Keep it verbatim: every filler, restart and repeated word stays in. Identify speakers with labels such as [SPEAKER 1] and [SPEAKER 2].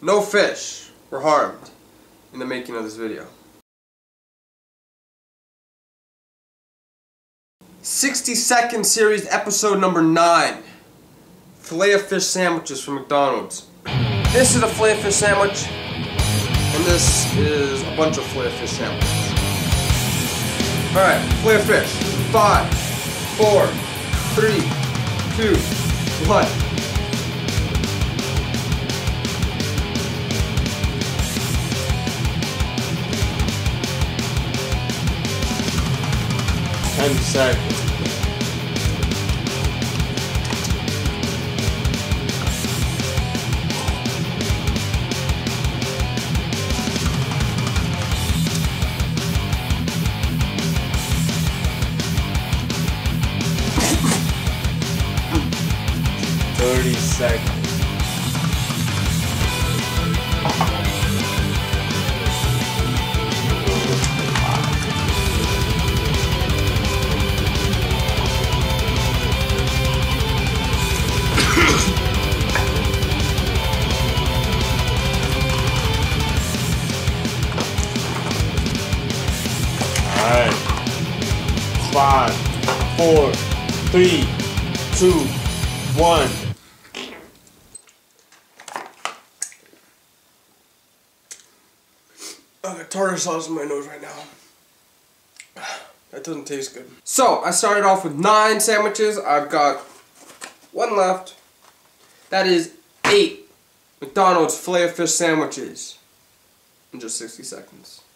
[SPEAKER 1] No fish were harmed in the making of this video. sixty second series episode number nine. Filet-O-Fish sandwiches from McDonald's. This is a Filet-O-Fish sandwich, and this is a bunch of Filet-O-Fish sandwiches. Alright, Filet-O-Fish. Five, four, three, two, one. Ten seconds. Thirty seconds. Alright. Five, four, three, two, one. I got tartar sauce in my nose right now. That doesn't taste good. So, I started off with nine sandwiches. I've got one left. That is eight McDonald's Filet-O-Fish sandwiches in just sixty seconds.